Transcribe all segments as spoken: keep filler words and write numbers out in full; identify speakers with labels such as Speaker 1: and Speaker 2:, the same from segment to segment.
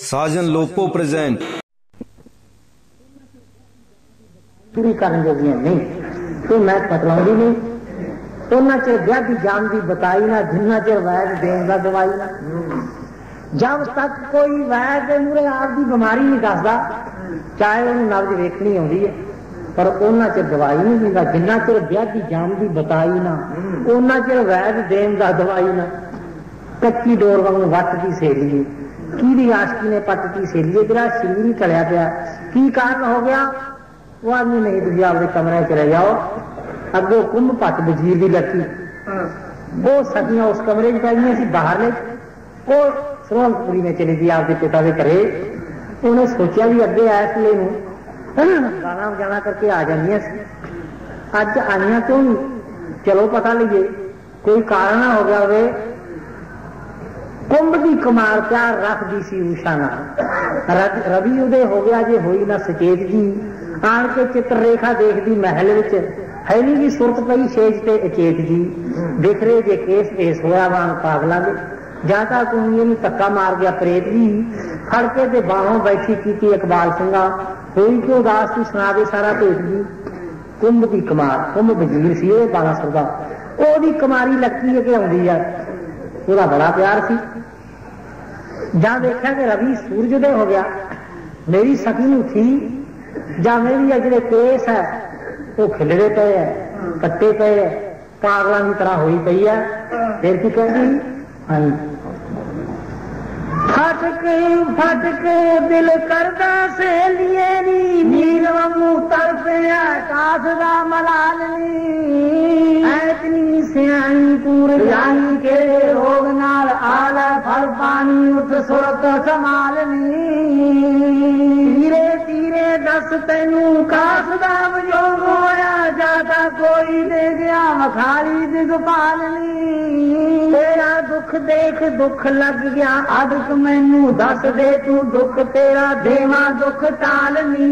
Speaker 1: साजन लोपो present
Speaker 2: पूरी करन जोगियां नहीं तो मैं पतलाउंदी नहीं उन्ना चिर ब्याह की जान की बताई ना जिन्ना चिर वैद देन का दवाई ना। जब तक कोई वैद मूरे आप की बीमारी नहीं दसदा चाहे उन्हें नब्ज वेखनी आती है पर उन्ना चिर दवाई नहीं दिंदा जिन्ना चिर ब्याह की जान की बताई ना उन्ना चिर वैद देन का दवाई ना। कच्ची डोर वांग वट की सेली की आशकी ने पट की सेली तेरा शरीर ही टलिया पाया की कारण हो गया वो आदमी नहीं तुम आपके कमरे चले जाओ अगो कुंभ पट वजीर की लड़की वो सदियां उस कमरे में पाई सी बाहर ने वो सुरंगपुरी में चली गई आपके पिता के घरे उन्हें सोचा भी अगे ऐसले गाना बजाना करके आ जानिया अज आनिया क्यों नहीं चलो पता लीजिए कोई कारण हो गया वे कुंभ की कमाल प्यार रखती सी उषा ना रवि उदय हो गया जे होई ना सचेत जी आन के चित्र रेखा देखती महल विच हैली की सुरत पई शेज ते अचेत जी बिखरे जे केस पेश होया वांग पागलों के जाता कुंगे नूं धक्का मार गया प्रेत जी फड़के ते बाहों बैठी की इकबाल सिंगा होई कि उदास की सुना दे सारा भेद जी। कुंभ की कमार कुंभ वजीर सी बाला सरदा ओदी कमारी लड़की है कि आउंदी है ਉਹਦਾ बड़ा प्यार सी। जहाँ देखा कि रवि सूरजोदय हो गया मेरी सकी थी ਜਾਂ मेरी अजरे केस है वो खिलरे पे है कट्टे पे है पागलों की तरह हुई पई है फिर की कहती हाँ फटक फटक दिल करदा से लिए नी नीर वांगू तरफे आकाश दा मलाल नी ऐतनी सियाणी पूर जानी के रोग नाल आला फल पानी उठ सुरत संभाल नी धीरे धीरे दस तेनू कास दा वियोग होया जाता कोई दे गया मखारी दिगपाल नी तेरा दुख देख दुख लग गया अदक मैनू दस दे तू दुख तेरा देवा दुख टालनी।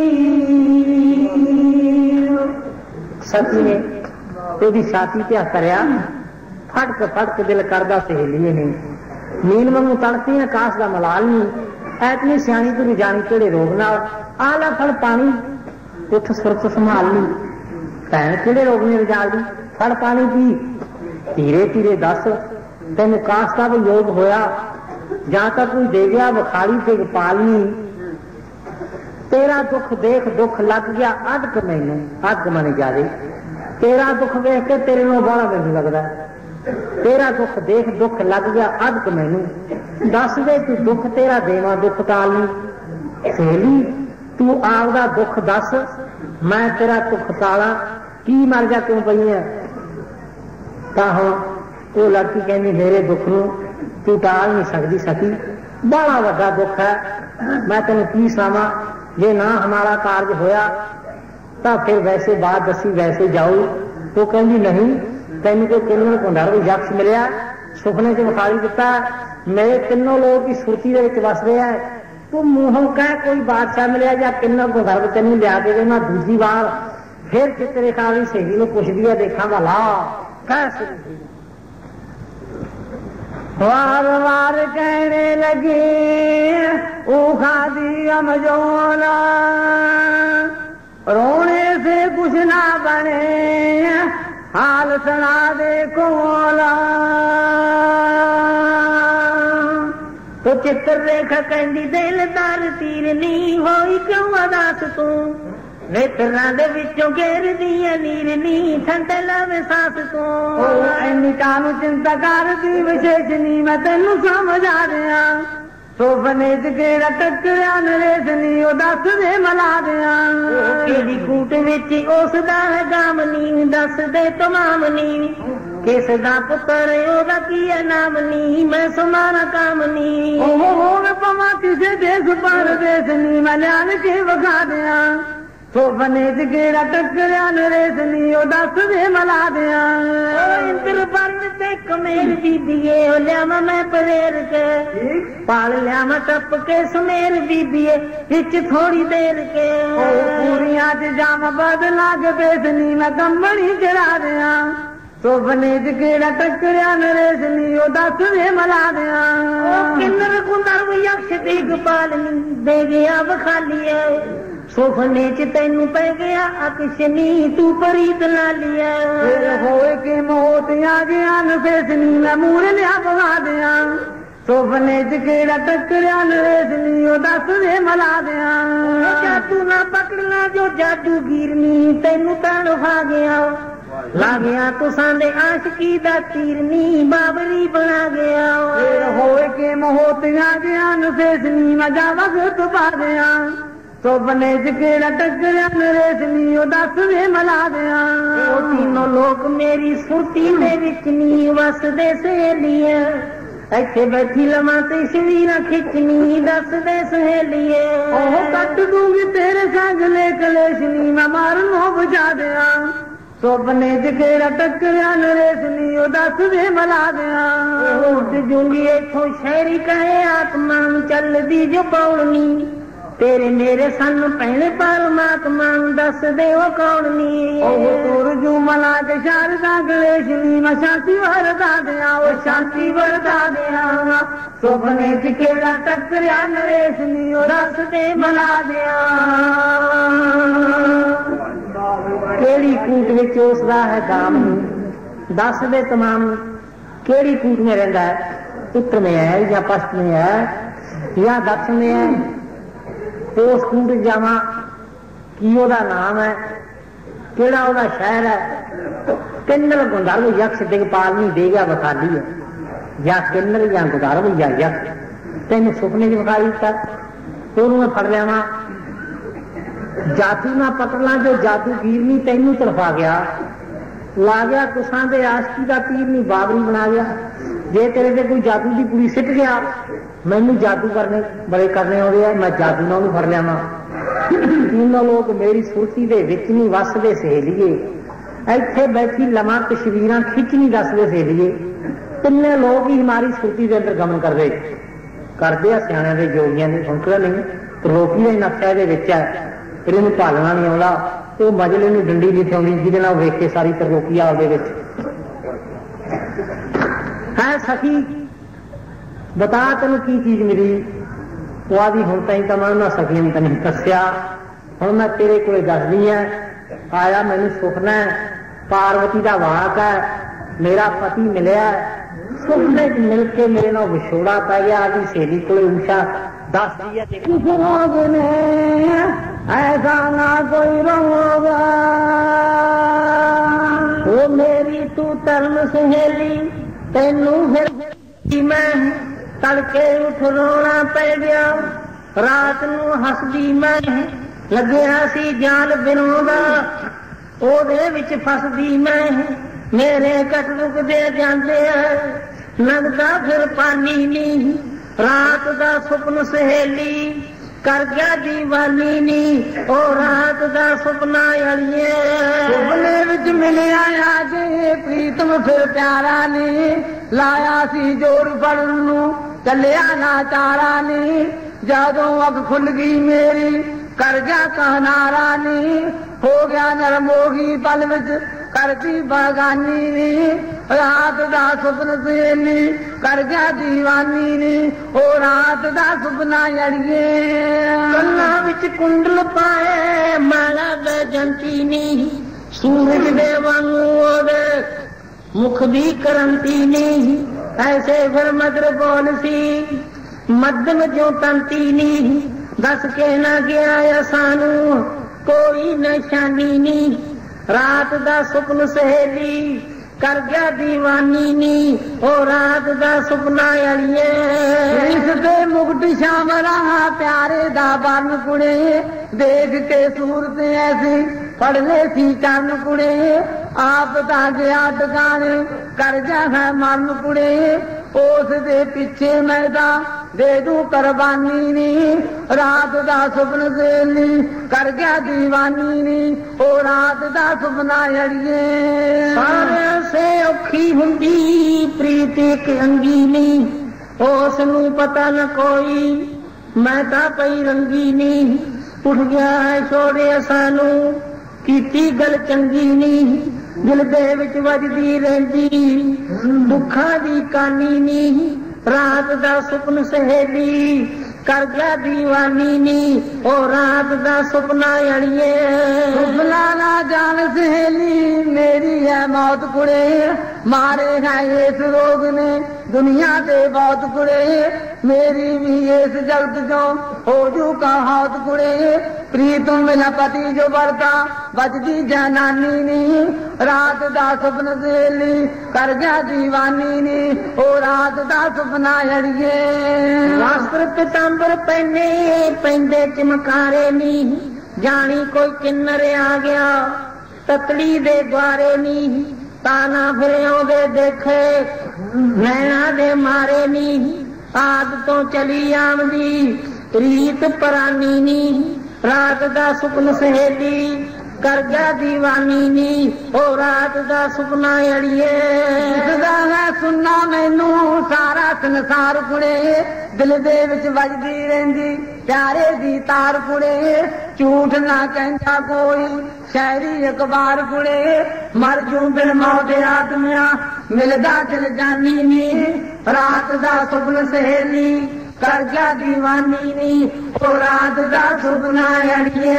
Speaker 2: सती ने तेरी छाती ते करया फटक फटक दिल करदा सहेलीए ने नील वांगू तड़ती आकाश दा मलाल नी ऐतनी सियाणी तू भी जानी केड़े रोग नाल आला फल पानी उठ सुरत संभालनी भैन केड़े रोग ने रजालदी फल पानी पी धीरे धीरे दस तेन काश का योग होया जहां तक कोई दे गया बखाड़ी से पालनी तेरा दुख देख दुख लग गया अदक मैनू अदक मने जादे तेरा दुख देख के तेरे नो बड़ा मैनू लगता तेरा दुख देख दुख लग गया अदक मैनू दस दे तू दुख तेरा देवा दुख टालनी सहेली तू आपदा दुख दस मैं तेरा दुख टाला की मर जा क्यों पई है तां वो लड़की कहनी मेरे दुख नूं तू टाल नहीं सकती सकी बड़ा वड्डा दुख है मैं तेन की सुनावां जे ना हमारा कार्य होया तो फिर वैसे बात दसी वैसे जाऊ तो कहती नहीं तेन कोई किन्नर कुंडर यक्ष मिलया सुपने च विखाई दिता मेरे तीनों लोग की सुरती दे विच वसदे है तू मूहों कह कोई बादशाह मिलया या किन्नर कुंडर तेन लिया के दे मैं दूजी बार फिर चित्ररेखा वाली सहेली नूं पुछदी है देखा भला कह वार वार कहने लगे ऊखा दी अमजोला रोने से कुछ ना बने हाल सुना दे कोला तो चित्ररेखा कहती दिलदार तीर नहीं होई क्यों अदास तू नेत्रा दे विचों घेर दिया नीर नी ठंडे लवे सांस को इन्नी कानू चिंता कर दी विशेष नी मैं तेनू समझा दिया सोफने च गेड़ा टकरिया नरेश नी ओ दस दे मला दिया केड़ी कूट विच उस दा है गाम नी दस दे तमाम नी किस दा पुत्र ओदा की है नाम नी मैं सुमाना काम नी ओ होवे पवा किसे देश पर देश नी मैं ल्यान के वखा दिया सोफने च गेड़ा टकरिया नरेश नी ओ दस दे मला दिया इंद्र बरन ते कमेर बीबीए ओ ल्यावा मैं परेर के पाल ल्यावा टप के सुमेर बीबीए हिच थोड़ी देर के पूरियां च जाम बदला के बेसनी मैं कंबड़ी चढ़ा दिया सुपने च केड़ा टकरिया नरेश नी ओ दस वे मला दिया किन्नर कुंदर यक्ष दिगपालनी दे गया बखालिया सुपने च तेनू पै गया अकशनी तू परीत ला लिया होए के मोतिया गया नफेसनी मैं मूर लिया बगा दिया सुपने च केड़ा टकरिया नरेश नी ओ दस वे मला दिया जादू ना पकड़ना जो जादू गिरनी तेनू तड़ खा गया ला गया तुसां दे आशिकी दा तीरनी बाबरी बना गया होए के मोतिया गया नफेसनी मजा वक्त पा गया सुपने च केड़ा टकरिया नरेसनी ओ दस वे मला दिया ओ तीनों लोग मेरी सुरती दे विच नी वसदे सहेलिए इत्थे बैठी लवां ते शवीरा खिचनी दस दे सहेलिए ओह कट दूंगी तेरे संगले कलेशनी मैं मारनो बजा दिया सुपने च केड़ा टकरिया नरेसनी ओ दस वे मला दिया उठ जूंगी इथों शहरी कहे आत्मा चल दी जो पौड़नी तेरे मेरे सन पहले परमात्मा दस दे वो कौन नी ओह तुर जू मला के शारदा गणेशनी मैं शांति वरदा दिया वो शांति वरदा दिया सुपने च केड़ा टकरिया नरेसनी ओ दस दे मला दिया केड़ी कूट विच उसदा है दाम दस दे तमाम केड़ी कूट में रहंदा है उत्तर में है या पश्चिम में है या दक्षिण में है उस कूट जावा की ओदा नाम है केड़ा ओदा शहर है किन्नर गुंधर्व यक्ष दिगपाल नहीं दे गया बखाली है या किन्नर या गुंधर्व या यक्ष तेन सुपने च विखा दिता ओनू मैं फड़ लिया जादू ना पकड़ना जो जादू गिरनी तेनू तरफा गया ला गया तुसां दे आशिकी दा तीर नहीं बाबरी बना गया जे तेरे से कोई जादू की पूरी सिट गया मैनू जादू करने बड़े करने हो रहे मैं जादू ना फड़ लिया तीनों लोग मेरी सुरती दे विच नहीं वसदे सहेलिए इत्थे बैठी लवां तस्वीरां खिंचनी दसदे सहेलिए तिन्ने लोग ही हमारी सुरती के अंदर गमन करते करते सियाणियां दे जोगियां ने सुनकदा नहीं त्रिलोकी दा नक्शा इहदे विच है फिर इन्हूं भालना नहीं आउंदा तो मजले नूं डंडी नहीं थिआउंदी जिहदे नाल वेख के सारी त्रिलोकी आपदे विच है सखी बता तेन की चीज मिली वो आदि हूं तई तो मैं उन्होंने सखियों तेन दसिया हूं मैं तेरे को दसदी है आया मैनू सुपना है पार्वती का वाक है मेरा पति मिलया सुपने च मिल के मेरे नाल विछोड़ा पै गया आदि सहेली को ऊषा दस दी है ऐसा ना कोई रोगा वो मेरी तू तरम सहेली तेनू फिर मैं तड़के उठ रोना पै गया रात नू हसदी मैं लग्या सी जाल बिनोदा ओदे विच फसदी मैं मेरे कट रुकदे जांदे लगदा फिर पानी नी रात दा सुपन सहेली कर गया दीवानी नी ओ रात दा सुपना अड़िए सुपने विच मिलिया जे प्रीतम फिर प्यारा नी लाया सी जोर फड़न नू चलिया ना चारा नी जदों अग खुल गई मेरी कर गया कहनारा नी हो गया नरमोगी पल विच करती बागानी नी रात दा सुपन सहेली कर गया दीवानी नी ओ रात दा सुपना अड़िए कन्ना विच कुंडल पाए माला बैजंती नी सूरज दे वांगू ओदे मुख भी करंती नी ऐसे फिर मदर बोल सी मध्यम जो तंती नी दस के न गया सानू कोई निशानी नी रात दा सुपन सहेली कर गया दीवानी नी ओ रात दा सुपना अड़िए इसते मुकुट श्यामला प्यारे दा बन कुड़े देख के सूरत ऐसी पढ़ ले सी चन कुड़े आप दा गया टकाने कर जा है मन कुड़े उस दे पीछे मैदा दे दू कुर्बानी नी रात दा सुपन सहेली कर गया दीवानी नी ओ रात दा सुपना अड़िए सारे से औखी हुंदी प्रीत एक अंगी नी उस नू पता न कोई मैं ता पई रंगी नी उठ गया है छोड़े सानू कीती गल चंगी नी दिल दे विच वजदी रहिंदी दुखां दी कानी नी रात दा सुपन सहेली कर गया दीवानी नी ओ रात दा सुपना अड़िए सुपना ना जान सहेली मेरी है मौत कुड़े मारे है इस रोग ने दुनिया दे बहुत कुड़े मेरी भी इस जगत जो हो जू का हाथ कुड़े प्रीतम बिना पति जो बरता बजदी जनानी नी रात दा सुपन सहेली कर गया दीवानी नी ओ रात दा सुपना अड़िए वस्त्र पितांबर पहने पेंदे चमकारे नी जानी कोई किन्नर आ गया ततली दे द्वारे नी ताना फिर दे देखे नैना दे मारे नी आद तो चली आमदी रीत परानी नी रात दा सुपन सहेली कर गया दीवानी नी ओ रात दा सुपना अड़िए है सुनना मैनू सारा संसार कुड़े दिल दे विच वजदी रहिंदी प्यारे दी तार कुड़े झूठ ना कहंदा कोई शायरी अखबार कुड़े मर जू बिन मौत आदमिया मिलदा दिल जानी नी रात दा सुपन सहेली कर गया दीवानी नी ओ रात दा सुपना अड़िए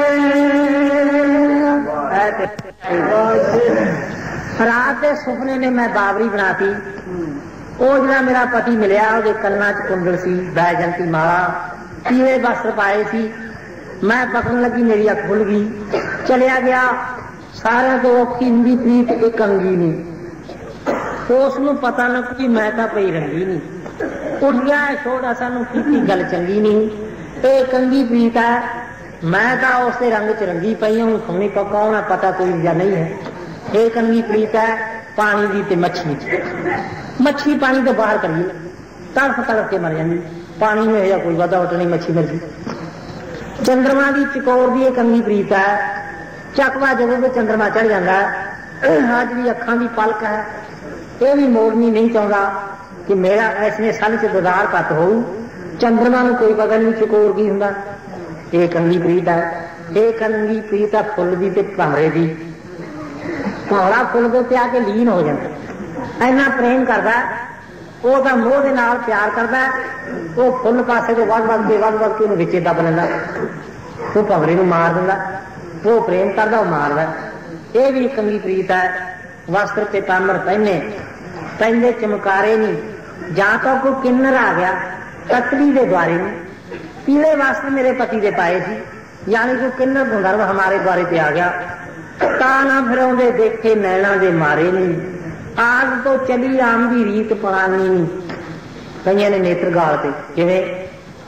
Speaker 2: रात के सुपने ने मैं बाबरी बनाती वो जरा मेरा पति मिलिया वो कन्ना च कुंडल सी बैजंती माला पीले वस्त्र पाए सी मैं पकड़न लगी मेरी अख खुल गई चलिया गया सारे तो औखी हिंदी प्रीत एक अंगी नहीं उसनू पता न कि मैं तो पई रंगी नहीं उठ गया छोड़ा सानू की गल चंगी नहीं एक अंगी प्रीत है मैं तो उसके रंग च रंगी पई हूं सुनी पक्का होना पता कोई या नहीं है एक अंगी प्रीत है पानी की ते मच्छी मच्छी पानी तो बाहर करिए तड़फ तड़फ के मर जाती पानी में या कोई वादा वट नहीं मच्छी मर गई चंद्रमा की चकोर की एक अंगी प्रीत है चकवा जब भी चंद्रमा चढ़ जाता है आज भी अखा की पलक है ये भी मोड़नी नहीं चाहता कि मेरा ऐसने सन च ददार पत हो चंद्रमा को कोई पता नहीं चकोर की होंगे एक अंगी प्रीत है एक अंगी प्रीत है फुल की ते भंवरे की भंवरा फुल के आके लीन हो जाता इन्ना प्रेम करता वो तो मोह के नाल प्यार करता वो फुल पासे तो वध वध के वध वध के विचे दब लेंदा वो भंवरे को मार दिंदा वो प्रेम करता वो मारदा ये भी एक अंगी प्रीत है वस्त्र पीतांबर पहने पहले चमकारे नहीं जां तो कोई किन्नर आ गया ततली के द्वारे में पीले वस्त्र मेरे पति दे पाए थी यानी कि किन्नर गंधर्व हमारे द्वारे पे आ गया ताना फिर देखे नैना दे मारे नहीं आग तो चली आमदी रीत पुरानी नहीं कई ने नेत्र गाल पे जिवें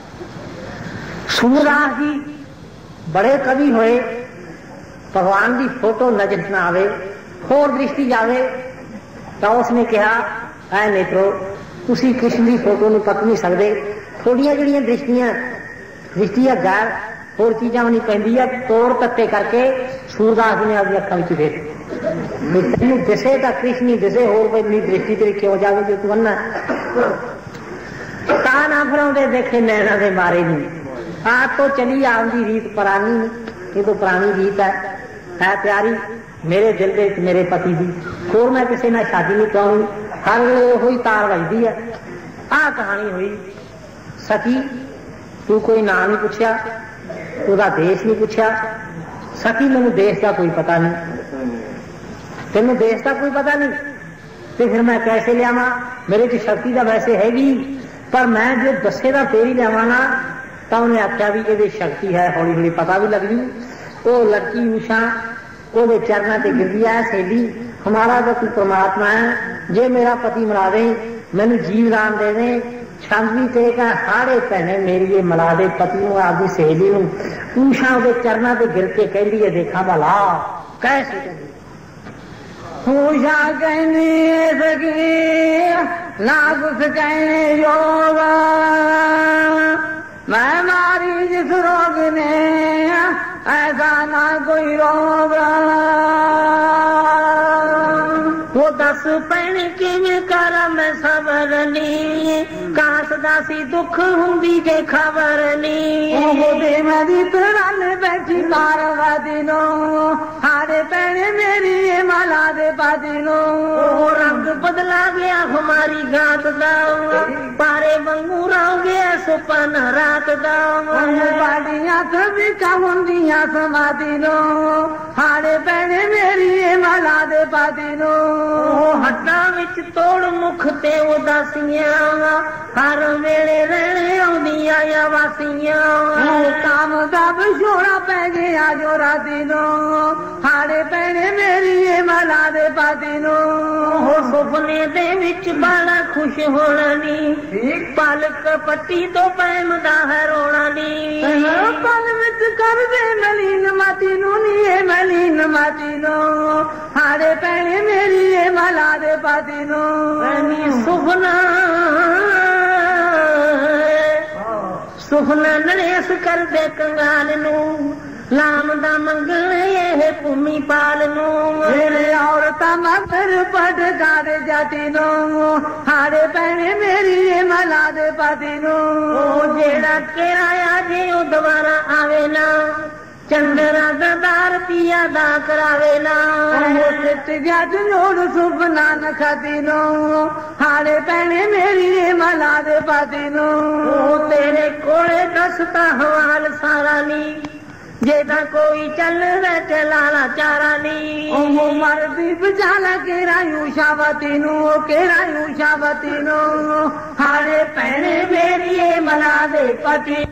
Speaker 2: सूरदास जी बड़े कवि होए भगवान की फोटो नजर न आवे होर दृष्टि जावे तो उसने कहा ऐ नेत्रो तुसी कृष्ण की फोटो नहीं पक नहीं सकते थोड़िया जड़ियां दृष्टियां दृष्टियां गैर होर चीजा नहीं पैंदी है तोड़ तत्ते करके सूरदास ने अपनी अखा में देख तेन दिसे तो कृष्ण नहीं दिसे होर कोई दृष्टि तेरी क्यों जावे जो तू अन्ना ताना फिर देखे नैना दे मारे नहीं आज तो चली आमदी रीत पुरानी ये तो पुरानी रीत है है प्यारी मेरे दिल दे मेरे पति की होर मैं किसी ना शादी नहीं कराऊंगी हर वे हुई तार बजती है आ कहानी हुई सखी तू कोई नाम नहीं पूछया ओदा देश नहीं पूछया सखी मैनू देश का कोई पता नहीं तेनू देश का कोई पता नहीं तो फिर मैं कैसे लियावा मेरे च शक्ति तो वैसे हैगी पर मैं जो दसे का फेर ही लियावा ना तो उन्हें आख्या भी ये शक्ति है हौली हौली पता भी लग जू वो लड़की उषा वो चरणों से गिर गया है सहेली हमारा तो कोई परमात्मा है जे मेरा पति मरा दे मैनू जीवदान दे दे छांदी ते हाड़े पहने मेरी ये मला दे पति आपकी सहेली उषा वो चरणों से गिर के कहती है देखा भला कैसे उषा कहने सकी ना कुछ कहने योगा मैं मारी जिस रोग ने ऐसा ना कोई रोग वो दस पैण किवें करा मैं सवरनी कास दासी दुख हुंदी जे खबर नी वो दे मेरी तरन बैठी मारवा दिनो हारे पैण मेरी माला पादिनो रंग बदला गया हमारी गात दाऊंगा पारे बंगू रह गया सुपन रात दाऊंगा बाड़ियां कभी चावंदियां समादिनो हारे पैने मेरी मला दे पादिनो हट्टा विच तोड़ मुख ते उदासियां हर वेले रहने आउंदियां या वासियां काम दा विछोड़ा पै गया जो रातिनो हारे पैने मेरी मला दे पादिनो सुपने दे विच बाला खुश होना नी पलक पट्टी तो पैमदा है रोना नी पल विच कर दे मलीन मातिनो नी मलीन मातिनो हारे पैने मेरी मला दे पादिनो सुपना सुपना नरेस कर दे कंगाल नू लाम दा मंगल ये भूमि पाल नू मेरे औरत मगर पट गाद जाती नो हारे पैने मेरी मला दे पाती नो जेड़ा किराया जे ओ दोबारा आवे ना चंद्रा ददार पिया दा करावे ना जज लोड़ सुपना न खाती नो हारे पैने मेरी मला दे पाती नो तेरे कोले दसता हवाल सारा नी जेदा कोई चल रहा चलाला चारा नी ओ मरदी बजाला केरा यूशावती नो केरा यूशावती नो हारे पैने मेरी मला दे पति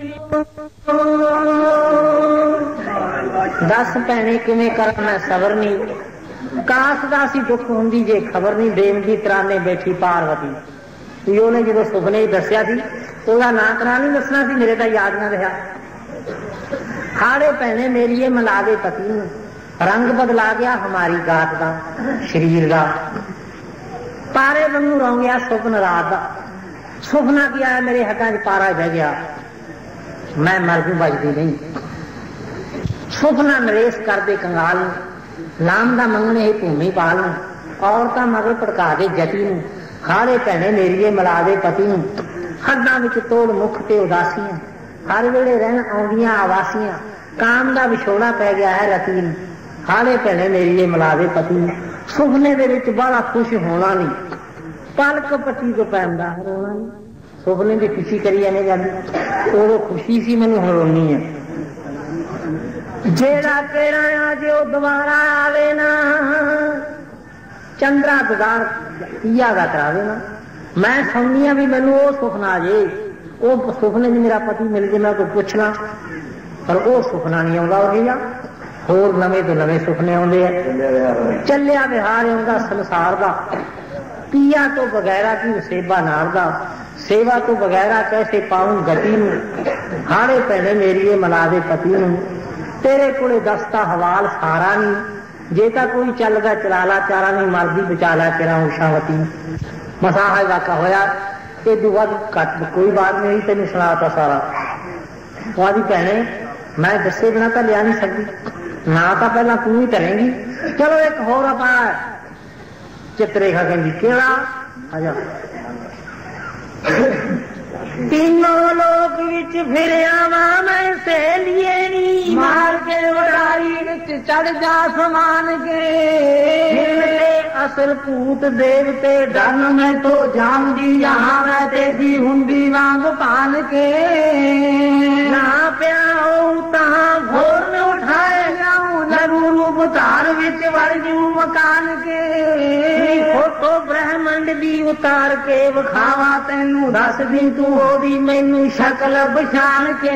Speaker 2: दस पैने किवें करा मैं सबर नहीं काश दा सी दुख हुंदी जे खबर नहीं देव दी तराने बैठी पार्वती ओने जो सुपने दसिया सी ओदा नां करा नहीं दसना सी मेरे ता याद ना रहा हारे पैने मेरी मला दे पति रंग बदला गया हमारी गात का शरीर का पारे वांगू रह गया सुपन रात का सुपना किया है मेरे हटा च पारा बह गया मैं मर जू बजती नहीं सुपना नरेस कर दे कंगाल लाम दा मंगने ही भूमि पाल औरतां मगर भड़का दे जटी नूं हारे पैने मेरी मला दे पति हड्डां विच तोड़ मुख ते उदासियां हर वेले रहन आउंदियां आवासियां काम दा विछोड़ा पै गया है रती हारे पैने मेरी मला दे पति सुपने दे विच बड़ा खुश होना नहीं पलक पट्टी तो पैंदा है रोना नहीं सुपने की खुशी करी जाने जाती उदो खुशी सी मैनू हुण रोनी है जेड़ा केरा जो दोबारा आवे ना चंद्रा ददार पिया दा करावे ना मैं सुननी भी मैनू वो सुपना जे वो सुपने च मेरा पति मिल जाए मैं कोई पुछना पर वो सुपना नहीं आता रहा होर नवे तो नवे सुपने आते हैं चलिया विहार आंदा संसार का पिया तो बगैरा की सेवा नारदा सेवा तो बगैरा कैसे पाऊं गति नूं हारे पैने मेरी मला दे पति नूं तेरे कोले दसता हवाल सारा नहीं जेता कोई चलदा चलाला चारा नहीं मरदी बचाला तेरा उषावती मसा है वाका होया ये दुआद घट कोई बात नहीं तेन सुनाता सारा आदि भैने मैं दसे बिना तो लिया नहीं सकती ना तो पहला तू ही करेंगी चलो एक होर आप चित्ररेखा कहती केड़ा आजा तीनों लोग विच फिर आवा मैं सहेलिए नी मार के उड़ाई विच चढ़ जा समान के असल भूत देवते डन मैं तो जाम जी यहाँ मैं तेजी हुंदी वांग पान के ना प्या हो तहाँ घोर में उठाए जाऊं लघु रूप तार विच वरजू मकान के फोटो ब्रह्मंड दी उतार के विखावा तेनू दस दिन तू ओदी मैनू शक्ल पछाण के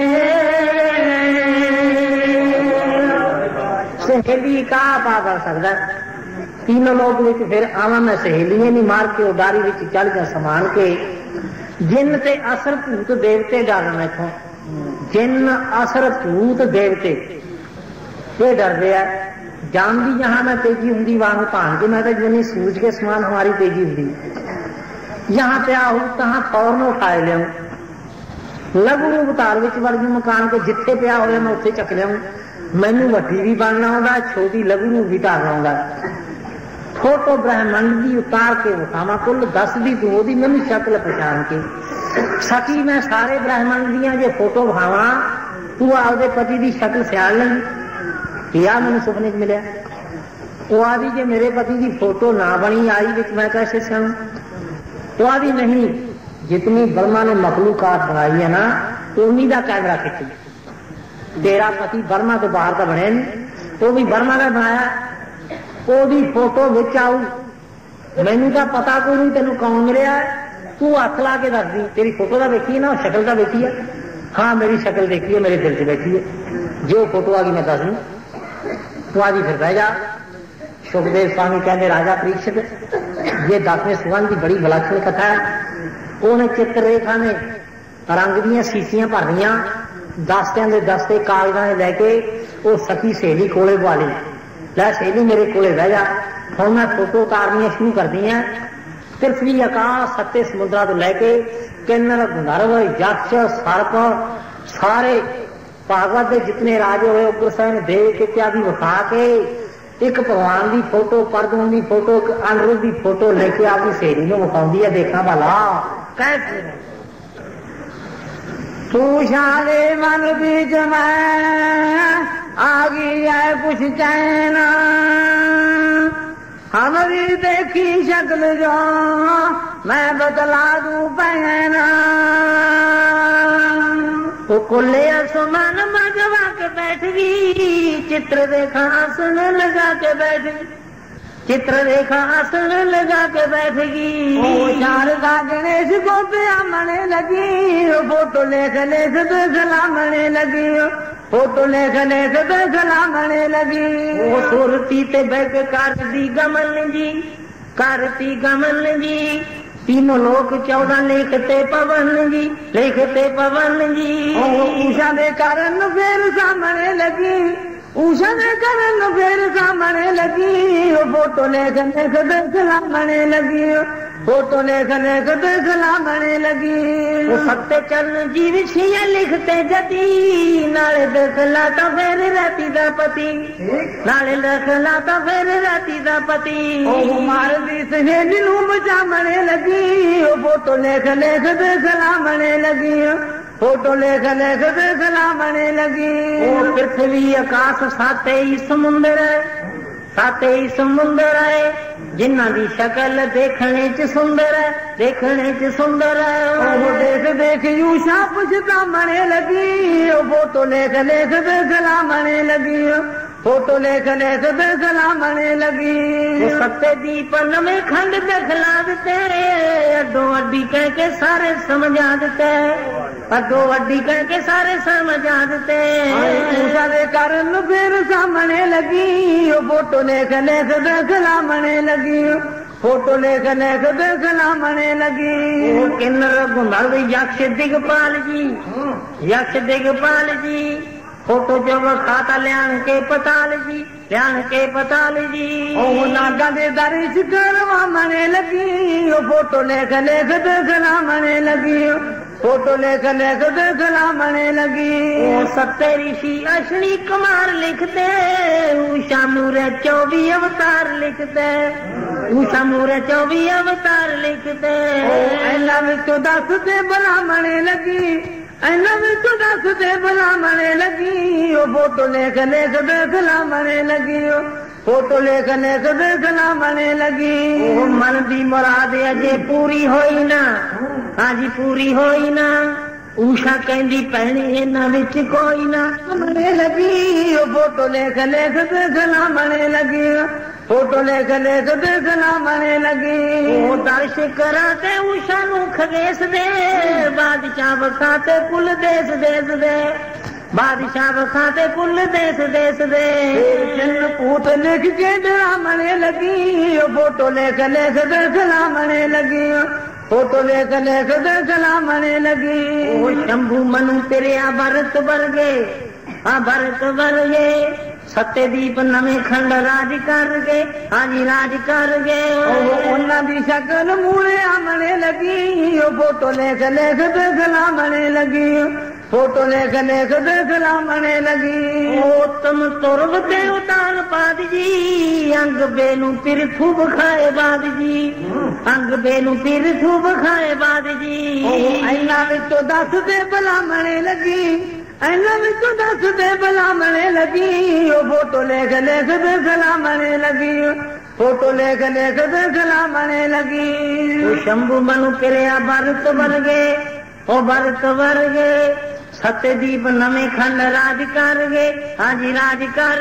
Speaker 2: सहेली का पा कर सकता तीनों लोग विच फिर आवा मैं सहेलियां नहीं मार के उडारी विच चढ़ जा समान के जिन ते असर भूत देवते डर मैथों जिन असर भूत देवते ये डरते है जानती जहां मैं तेजी होंगी वांग भान के मैं तो जिन्हें सूरज के समान हमारी तेजी होंगी यहाँ पे आहू तहां फौरन उठाए लियाऊं लघु अवतार विच वर्गी मकान के जिथे पिया हो मैं उत्थे चक लियाऊं मैनू वड्डी भी बनना आउंदा छोटी लघु नूं भी ढालना आउंदा फोटो ब्रह्मंड की उतार के विखावा कुल दस दी तू ओदी मैनू शक्ल पहचान के सकी मैं सारे ब्रह्मंड दियां जे फोटो विखावा तू आपदे पति की शक्ल सियाल लगी या मैनू सुपने च मिलिया वो आदि जे मेरे पति की फोटो ना बनी आई विच मैं कैसे सुन? तो आदि नहीं, जितनी ब्रह्मा ने मखलूकात बनाई है ना उन्हीं का कैमरा खिंची। तेरा पति ब्रह्मा तो बाहर का बने वो भी ब्रह्मा का बनाया, ओदी फोटो विच आऊ। मैनू तो पता कोई नहीं तेन कौन मिलया, तू हथ ला के दस दी तेरी फोटो का देखी है ना, शक्ल का देखी है? हाँ मेरी शक्ल देखी है, मेरे दिल से बैठी है। जो फोटो आ गई मैं दस दूं, तू आज फिर बह जा। सुखदेव स्वामी कहते राजा परीक्षित ये दसवें सुगंध की बड़ी विलक्षण कथा है। उन्हें चित्ररेखा ने रंग दियां सीसियां भर दियां, दस्तियां दे दस्ते कागजां ने लैके वो सखी सहेली कोले बुआली, लै सहेली मेरे कोले बह जा। हम मैं फोटो उतारनियां शुरू कर दी हैं। पृथ्वी आकाश सत्ते समुद्रा तो लैके किन्नर गंधर्व यक्ष सर्प सारे भागवत के जितने राजे हुए उग्रसेन देव इत्यादि विखा के एक भगवान की फोटो, परदुन की फोटो, अनिरुद्ध की फोटो लेके आपकी सहेली को विखाउंदी है। देखा भला कैसे तू शाले मन बीच में आ गई है कुछ चैन, हमारी देखी शक्ल जो मैं बतला दूं पहना। वो कुल्ले आसमान मगवा के बैठ गई, चित्र देखा आसन लगा के बैठ गई, चित्र देखा आसन लगा के बैठ गई। ओ शारदा गणेश को प्यामने लगी, फोटो लेख लेख सलामने लगी, फोटो लेख लेख सलामने लगी। वो सुरती ते बैठ करती गमन जी, करती गमन जी, तीनों लोग चौदह लिखते पवन जी, लिखते पवन जी। उषा दे कारण फिर सामने लगी, उषा दे कारण फिर सामने लगी, फोटो लेख लेख सलामने लगी, फोटो लेख लेख सलामने लगी। वो सत्य चरण जी विषय लिखते जती, नाले दखला तो फिर राती दा पति, नाले दखला तो फिर राती दा पति। ओ मार दी सहेली नू बचामने लगी, फोटो लेख लेख सलामने लगी, फोटो लेख लेख सलामने लगी। ओ पृथ्वी आकाश साते ही समुंदर, साते ही समुंदर है, जिन्ना दी शक्ल देखने च सुंदर है, देखने च सुंदर है। वो देख देख यूशा पुछता मने लगी, फोटो लेख लेख सलामने लगी, फोटो लेख लेख सलामने लगी। वो सत्य दीपन में खंड दखला देते, अड्डो अड्डी कह के सारे समझा देते, अड्डो अड्डी कह के सारे समझा देते। ऊषा दे कारण फिर सामने लगी, फोटो लेख लेख सलामने लगी, फोटो लेख लेख सलामने लगी। वो किन्नर गंधर्व यक्ष दिगपाल जी, यक्ष दिगपाल जी, फोटो जो खाता लियान के पताल जी, लियान के पताल जी। ओ नागा दे दरिश करवा मने लगी, फोटो लेख लेख सलामने लगी, फोटो लेख लेख सलामने लगी। ओ सत्य ऋषि अश्विनी कुमार लिखते, उषा मूरे चौबी अवतार लिखते, उषा मूरे चौबी अवतार लिखते। ऐना विचों दस दे ब्राह्मणे लगी, ऐना विचों दस दे ब्राह्मणे लगी, ओ फोटो लेख लेख सलामने लगी, फोटो लेख लेख सलामने लगी। ओ मन दी मुराद अजे पूरी होई ना, हाजी पूरी होई ना, उषा कहती भैने इन्हां विच कोई ना मने लगी, ओ फोटो लेख लेख सलामने लगी, फोटो लेख लेख सलामने लगी। ओ दर्श करा ते उषा नू खगेस दे, बादशाह बखाते कुल देश देश दे, बादशाह बखाते कुल देश देश दे। चिन्न पूत लिख के डरामने लगी, फोटो लेख लेख सलामने लगी, फोटो लेख लेख सलामने लगी। ओ शंभु मनु तेरे आ भरत वर्गे, आ भरत वर्गे, सत्यदीप नवे खंड राज कर गए, हाजी राज कर गए। उन्ना दी शक्ल मूले आमने लगी, फोटो लेख लेख सलामने लगी, फोटो लेख लेख सलामने लगी। ओ तुम तुरब ते उतार पाद जी, अंग बेनू फिर खूब खाए बाद जी, अंग बेनू फिर खूब खाए बाद जी। ऐना विचों दस दे भलामणे लगी, ऐना विच दस दे बलामणे लगी ओ फोटो लेख लेख दे सलामणे लगी फोटो लेख लेख दे सलामणे लगी ओ शंभु मनु किरिया भरत वर्गे ओ भरत वर्गे सत्यदीप नवे खंड राज कर गए हाजी राज कर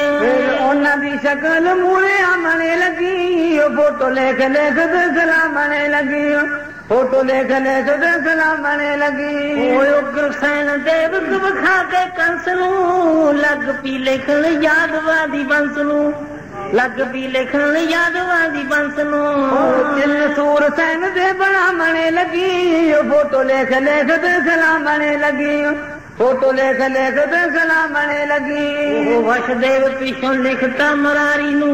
Speaker 2: गए उन्हां दी शकल मूले आमणे लगी ओ फोटो लेख लेख दे सलामणे लगी फोटो लेख लेख दे सलामणे लगी ओ उग्रसेन देव विखा के कंस नूं लग पी लिखण यादवा दी बंस नूं लग पी लिखण यादवा दी बंस नूं चिल सूर सैन दे बनामणे लगी ओ फोटो लेख लेख दे सलामणे लगी फोटो लेख लेख दे सलामणे लगी ओ वसुदेव पिछों लिखता मुरारी नूं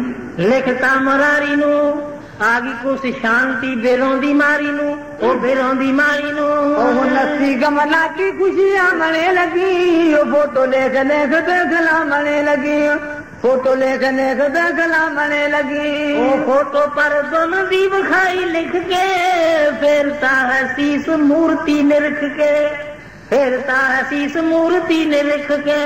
Speaker 2: लिखता मुरारी नूं आगी कुछ शांति बेरोंदी मारी नू ओ बेरोंदी मारी नू ओ नसी गमला की खुशियां मने लगी ओ फोटो लेख लेख दे सलामणे लगी फोटो लेख लेख दे सलामणे लगी ओ फोटो पर दोनों दी विखाई लिख के फेरता है शीस मूर्ति निरख के फेरता है शीस मूर्ति निरख के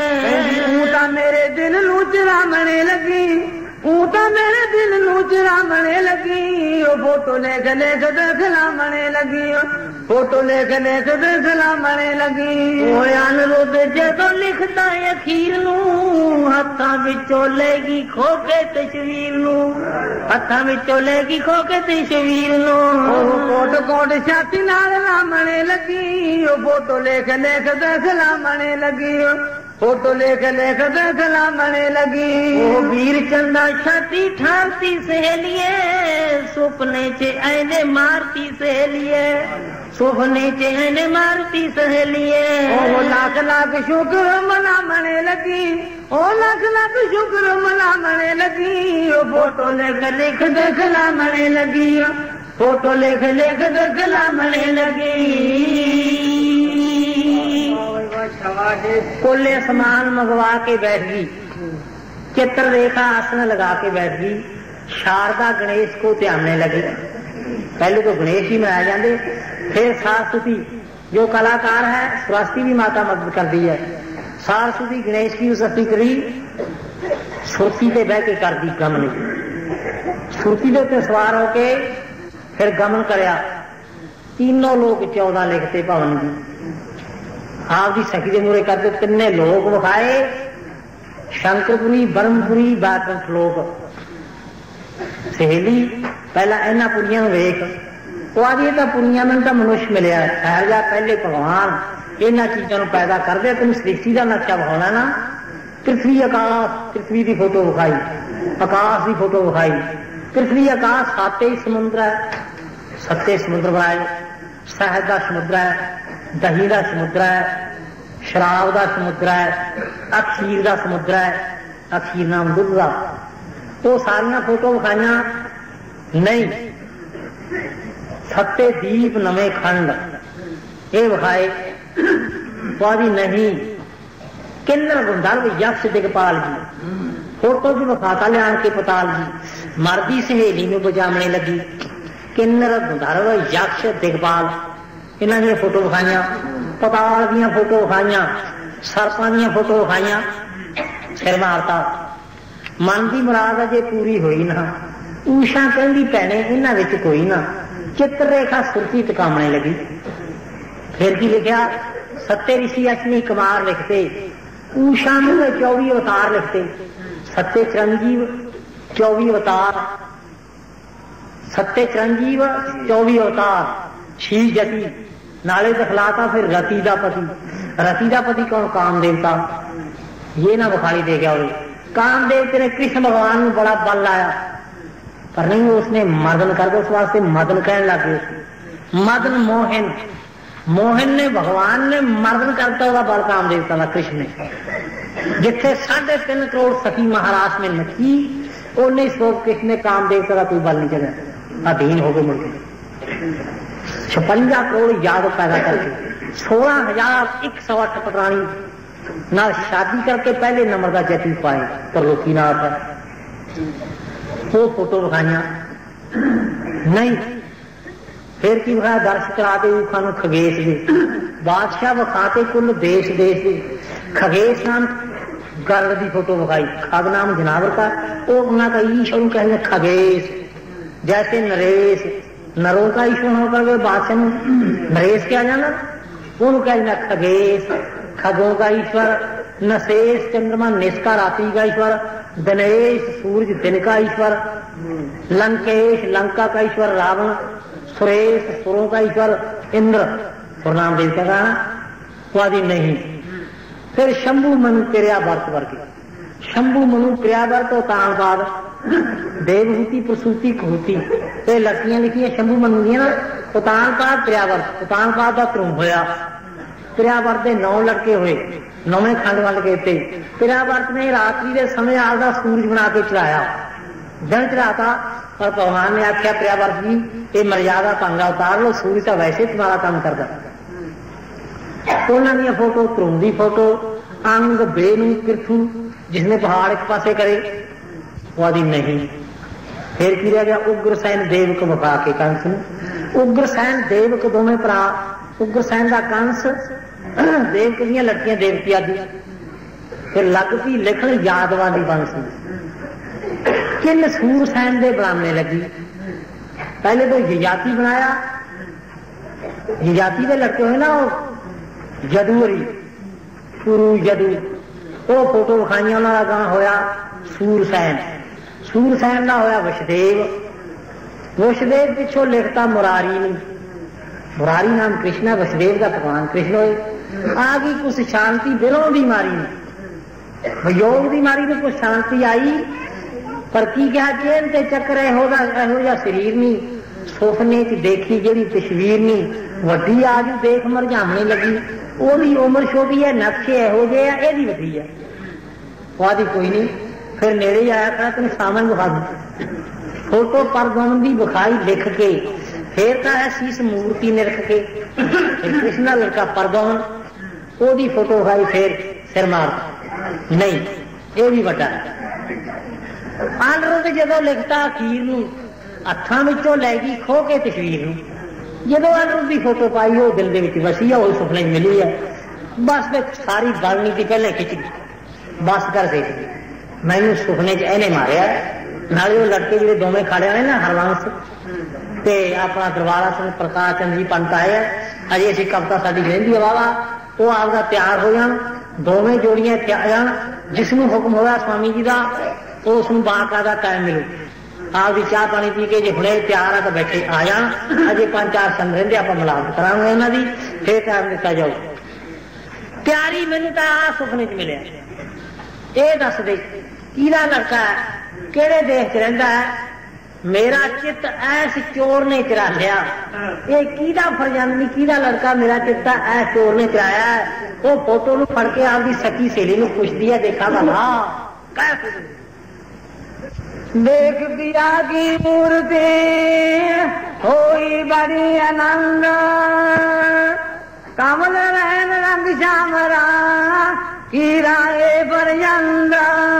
Speaker 2: ऊता मेरे दिल नू चरामणे लगी ऊता मेरे दिल नू चरामणे लगी ओ फोटो लेख लेख दे सलामणे लगी फोटो लेख लेख दे सलामणे लगी ओ अनिरुद्ध जदों लिखदा अखीर नू हत्थां विचों लेगी खो के तस्वीर नू हत्थां विचों लेगी खो के तस्वीर नू ओ कोट कोट छाती नाल लामणे लगी ओ फोटो लेख लेख दे सलामणे लगी फोटो लेख लेख दे सलामणे लगी ओ वीर चंदा छाती ठारती सहेलिए सुपने च ऐने मारती सहेलिए सुपने च ऐने मारती सहेलिए ओ लाख लाख शुक्र मनामणे लगी ओ लाख लाख शुक्र मनामणे लगी ओ फोटो लेख लेख दे सलामणे लगी फोटो लेख लेख दे सलामणे लगी कोले समान मंगवा के बैठ गई चित्र रेखा आसन लगा के बैठ गई शारदा गणेश को ध्यानने लगी पहले तो गणेश ही मनाए जाते फिर सरस्वती जो कलाकार है सरस्वती भी माता मदद कर दी है सरस्वती गणेश की उस्ती करी सुरती से बह के कर दी गमन सुरती के उत्ते सवार होके फिर गमन करया तीनों लोग चौदह लिखते भवन जी आपकी सखी के मूरे करते तिन्ने लोग विखाए शंकरपुरी ब्रह्मपुरी बातन श्लोक सहेली पहला इन्हां पुरियां वेख वो आदि तो पुरियां मैंने तो मनुष्य मिले सहजा पहले भगवान इन्हां चीजों पैदा कर दे तुम सृष्टि का नक्शा विखाना ना पृथ्वी आकाश पृथ्वी की फोटो विखाई आकाश की फोटो विखाई पृथ्वी आकाश साते समुद्र है सत्ते समुद्र बनाए शहद का समुद्र है दही का समुद्र है शराब का समुद्र है अखीर का समुद्र है अखीर नाम दुध का वो सारिया फोटो विखाइया नहीं सत्ते दीप नवे खंड ये विखाए वादी नहीं किन्नर गंधर्व यक्ष दिगपाल जी फोटो भी विखाता लिया के पताल जी मरदी सहेली में बजामने लगी किन्नर गंधर्व यक्ष दिगपाल इन्होंने दी फोटो विखाइया पताल दियां फोटो विखाइया सर्पां दियां फोटो विखाइया सिर मारता मन की मुराद अजे पूरी हुई ना ऊषा कहती भैने इन्हां विच कोई ना चित्र रेखा सुरती टकामने लगी फिर की लिखा सत्य ऋषि अश्विनी कुमार लिखते ऊषा में चौबी अवतार लिखते सत्य चिरंजीव चौबी अवतार सत्य चिरंजीव चौबी अवतार छी जति नाले दिखलाता फिर रति का पति रति का पति कौन काम देवता ये ना बुखारी दे गया काम देवते ने कृष्ण भगवान में बड़ा बल लाया पर नहीं उसने मदन कर दो उस वास्ते मदन कहने लग गए मदन मोहन मोहन ने भगवान ने मर्दन करता हुआ बल काम देवता था कृष्ण ने जिथे साढ़े तीन करोड़ सखी महाराज में नची उन्हें सौ कृष्ण ने काम देवता का कोई बल नहीं चला अधीन हो गए मुड़के छपंजा करोड़ याद पैदा करके सोलह हजार एक सौ अठ पत्राणी ना शादी करके पहले नंबर का जती पाए तो रोकी ना था वो फोटो विखाइया नहीं फिर की विखाया दर्श कराते खानू खगेश दे बादशाह विखाते कुल देश देश दे खगेश नाम गर्ल की फोटो विखाई खग नाम जनावर का वो उन्होंने का ईश्वर कहते खगेश जैसे नरेश नरों का ईश्वर होकर बादशाह नरेश क्या जाना उन्होंने कहना खगेश खगों का ईश्वर नशेष चंद्रमा निष्का रात्रि का ईश्वर दिनेश सूरज दिन का ईश्वर लंकेश लंका का ईश्वर रावण सुरेश सुरों का ईश्वर इंद्र सुरनाम देवता का स्वादी नहीं। फिर शंभु मनु क्रियावर्त वर्ग शंभु मनु क्रियावर्त और तानपाद देवहूति प्रसूति कहूति तो लड़कियां लिखियां शंभु मनु दियां ना उतानपाद क्रियावर्त उतानपाद का ध्रुव होया क्रियावर्त के नौ लड़के हुए नौवें खंड वाल के थे क्रियावर्त ने रात्रि के समय आपका सूरज बना के चढ़ाया दिन चढ़ाता और भगवान ने आख्या क्रियावर्त जी ये मर्यादा पंगा उतार लो सूरज तो वैसे तुम्हारा काम करता उन्होंने फोटो ध्रुव की फोटो अंग बेनू किरथू जिसने पहाड़ एक पासे करे वो आदि नहीं। फिर की रह गया उग्रसैन देवक विखा के कंस उग्रसैन देवक दोवें भरा उग्रसैन का कंस देवक दी लड़कियां देवकी आदि फिर लग पी लिखण यादवां दी बंसी किन सूरसैन दे बनाने लगी। पहले तो यजाति बनाया यजाति के लड़के हुए ना वो जदूरी पुरु जदू वो फोटो विखाइया उन्होंने गां होया सूरसैन सूरसैन का होया वसुदेव वसुदेव पिछों लिखता मुरारी ने मुरारी नाम कृष्ण वसुदेव का भगवान कृष्ण होए आ गई कुछ शांति दिलों की मारी ने योग की मारी में कुछ शांति आई पर की कहा चेन ते चक्कर एहो जा शरीर नहीं सुपने च देखी जी तस्वीर नहीं वड्डी आज देख मरझावने लगी ओदी उम्र छोटी है नक्शे एहो जे एदी वड्डी है वादी कोई नहीं। फिर नेड़े आया कहा तेन सामने विखा दी फोटो परगम की विखाई लिख के फिर का है शीस मूर्ति ने रख के फिर कृष्णा लड़का परगमन ओदी फोटो विखाई फिर सिर मार नहीं ये भी वड्डा आलरू जो लिखता अखीर हथा विचों लै गई खो के तस्वीर जो आलरू की फोटो पाई वो दिल के वसी है वो सुपने मिली है बस फिर सारी गल नहीं थी पहले खिंच गई बस कर देख गई मैनू सुपने च इन्हें मारिया नाले वो लड़के जो दोवें खड़े हुए ना हरवंश ते अपना दरबारा सिंह प्रकाश चंद जी पंत आए हैं अजे असी कविता साड़ी रही है वाला वो आपका तैयार हो जान दोवें जोड़ियां तैयार जान जिसनों हुक्म होया स्वामी जी का तो उसनों बाकायदा टाइम मिले आपकी चाह पानी पी के जो हुणे तैयार है तो बैठे आ जान अजे पांच चार सन रहिंदे आपां मिलावट करांगे उन्हां दी फिर टाइम दिता जाओ तैयारी मैनूं तां आ सुपने च मिलिया ये दस दे किहदा लड़का है किहड़े देश च रहिंदा है मेरा चित्त ऐस चोर ने चरा लिया ये किहदा फरजंद किहदा लड़का मेरा चित्त ऐस चोर ने चराया है वो फोटो नूं फड़ के आपकी सकी सहेली नूं पुछदी है देखा भला देख पिया की मूर्ति होई बड़ी आनंद कमल रहन रंग श्यामरा कीरा परजंद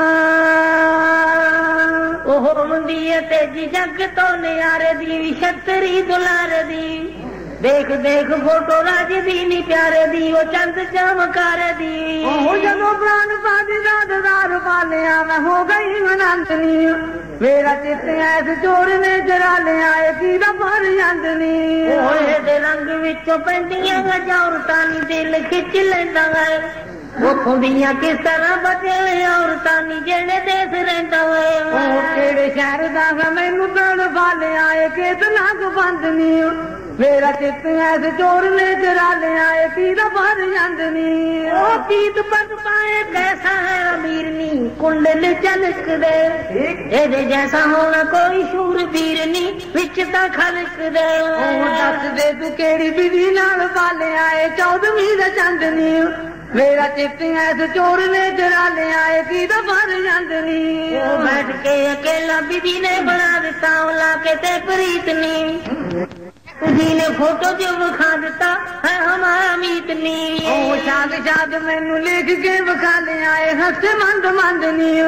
Speaker 2: ओहो मुंदी तेजी जग तो नियारे दी छतरी दुलार दी देख देख फोटो राज दी नी प्यारे दी वो चंद चमकार दी ओ जदों प्राण पादी दाददार पालिया मैं हो गई मनंदनी मेरा चित्त ऐस चोर ने चरा लिया की दफर जंदनी ओए दे रंग विचों पैंदियां औरतां नी दिल खिच लैंदा है उथों दियां किस तरह बचे औरतां नी जेड़े देश रहिंदा है ओ केड़े शहर दा मैनू तड़ पालिया कितना बंदनी मेरा चित्त ऐस चोर ने चरा लिया की दफर जंदनी ओ पीत पग पाए कैसा है अमीरनी कुंडल चलक दे एदे जैसा होना कोई शूरवीर नी विच तां खलक दे ओ दस दे तू केड़ी विधि नाल पालिया चौदहवीं दा चंदनी मेरा चित्त ऐस चोर ने चरा लिया की दफर जंदनी ओ बैठ के अकेला विधि ने बना दिता ला के ते प्रीतनी जी ने फोटो जो विखा दिता है हमारा मीतनी ओ शाद शाद मैनू लिख के विखा ले आए हंस मंद मंदनी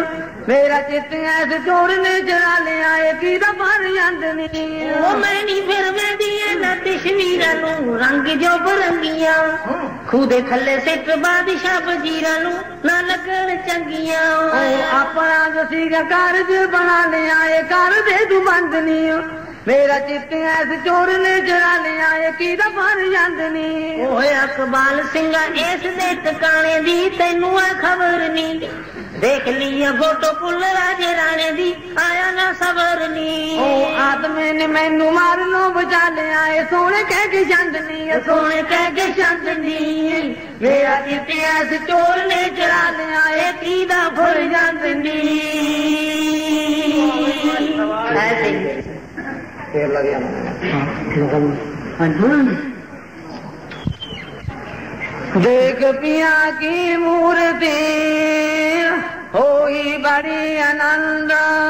Speaker 2: मेरा चित ऐस चोर ने चरा लिया की दफर जंदनी मैं नहीं फिर मैं दिए न तस्वीरां नू रंग जो बरंगियां खुदे थल्ले सिट बादशाह वजीरां नू ना लगन चंगियां अपना दसीगा कारज बना लिया कर दे तू बंदनी मेरा चित ऐस चोर ने चरा लिया की दफर जंदनी ओए अकबाल सिंह इस दे टकाने दी तैनू खबर नहीं देख लिया फोटो पुल राजे राणे दी आया ना सबर नी ओ आत्मे ने मैनू मारनो बचा लिया सोने कह के चंदनी सोने कह के चंदनी मेरा इतिहास चोर ने चरा लिया की दफर जंदनी ऐसे फिर लगे देख पिया की मूर्ति होई बड़ी आनंद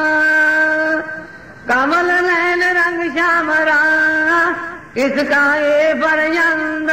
Speaker 2: कमल नैन रंग श्यामरा इसका ये बरयंद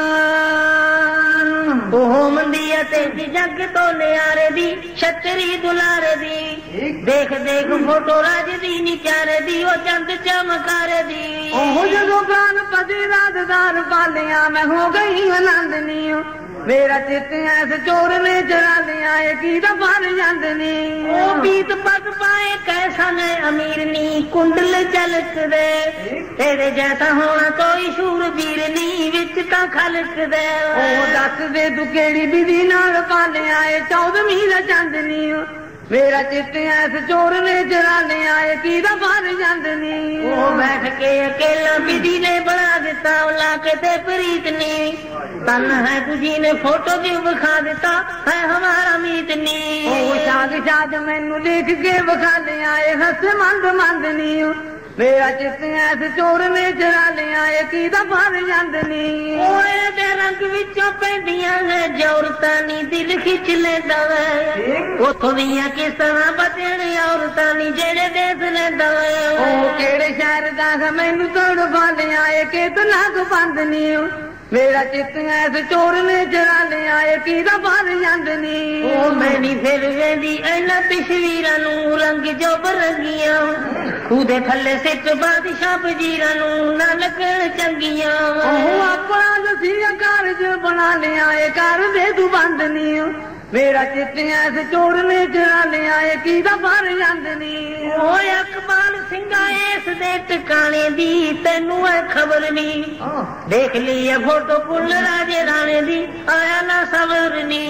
Speaker 2: ओम दिया तेरी जग तो न्यारे दी छतरी दुलारे दी देख देख फोटो राज दी निचारे दी ओ चंद चमकारे दी ओ जदों प्राण पति राजदार पालिया मैं हो गई आनंदनी मेरा चित ऐस चोर ने चरा लिया की दफर जंदनी ओ बीत पग पाए कैसा मैं अमीर नी कुंडल चलक दे तेरे जैसा होना कोई शूरवीर नी विच ता खलक दे ओ दस दे तू केड़ी विधि नाल पालिया चौदहवीं दा चांदनी मेरा चित ऐस चोर ने चरा लिया की दफर जंदनी ओ बैठ के अकेला विधि ने बना दिता ला के ते प्रीत ने तन है तुझी ने फोटो भी विखा दिता है हमारा मीत नी ओ शाद शाद मैनू देख के विखा लिया हस मंद मंदनी मेरा चित ऐस चोर ने चरा लिया की दफर जंदनी ओए दे रंग विचों पैंदियां है जौरतां नी दिल खिच लेंदा वे उथों दियां किस तरह बचण औरतां नी जेड़े देस लेंदा वे ओ केड़े शहर दा मैनू तोड़ पा लिया कितना बंदनी मेरा चित ऐस चोर ने चरा लिया की दफर जंदनी ओ मैनी फिर वेंदी इन्हां तस्वीरां नू रंग जो बरंगियां खुदे थल्ले सिट बादशाह वजीरां नू ना लगन चंगियां ओ अपना दसीगा कारज बना लिया कर दे तू बंदनी मेरा चित ऐस चोर ने चरा लिया की दफर जंदनी ओ अकबाल सिंह इस दे टकाने दी तैनू खबर नहीं देख लिया फोटो पुल राजे राणे दी आया ना सबर नी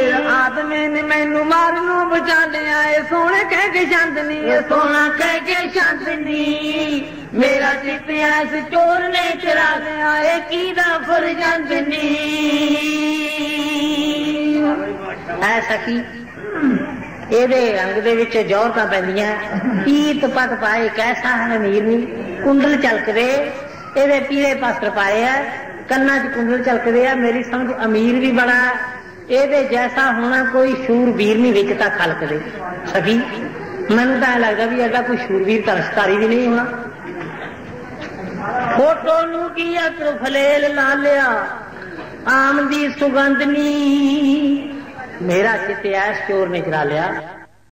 Speaker 2: आदमी ने मैनू मारनू बचा लिया सोने कह के चंदनी सोना कह के चंदनी मेरा चित ऐस चोर ने चरा लिया की दफर जंदनी ऐसा की ਇਹਦੇ ਰੰਗ ਦੇ ਵਿੱਚ ਜੌਹਰਤਾਂ ਪੈਂਦੀਆਂ ਪੀਤ ਪੱਟ ਪਾਏ ਕੈਸਾ ਹੈ ਅਮੀਰ ਨੀ ਕੁੰਡਲ ਝਲਕਦੇ ਇਹਦੇ ਪੀਲੇ ਪਾਸਟਰ ਪਾਏ ਆ ਕੰਨਾਂ 'ਚ ਕੁੰਡਲ ਝਲਕਦੇ ਆ ਮੇਰੀ ਸਮਝ ਅਮੀਰ ਵੀ ਬੜਾ ਇਹਦੇ ਜੈਸਾ ਹੋਣਾ ਕੋਈ ਸ਼ੂਰਵੀਰ ਨਹੀਂ ਵਿੱਚ ਤਾਂ ਖਲਕਦੇ ਸਖੀ ਮੈਨੂੰ ਤਾਂ ਲੱਗਦਾ ਵੀ ਐਡਾ ਕੋਈ ਸ਼ੂਰਵੀਰ ਤਾਂ ਰਸਤਾਰੀ ਵੀ ਨਹੀਂ ਹੋਣਾ ਫੋਟੋ ਨੂੰ ਕੀ ਅਤਰ ਫਲੇਲ ਲਾ ਲਿਆ ਆਮ ਦੀ ਸੁਗੰਧ ਨੀ मेरा चित ऐस चोर ने चरा लिया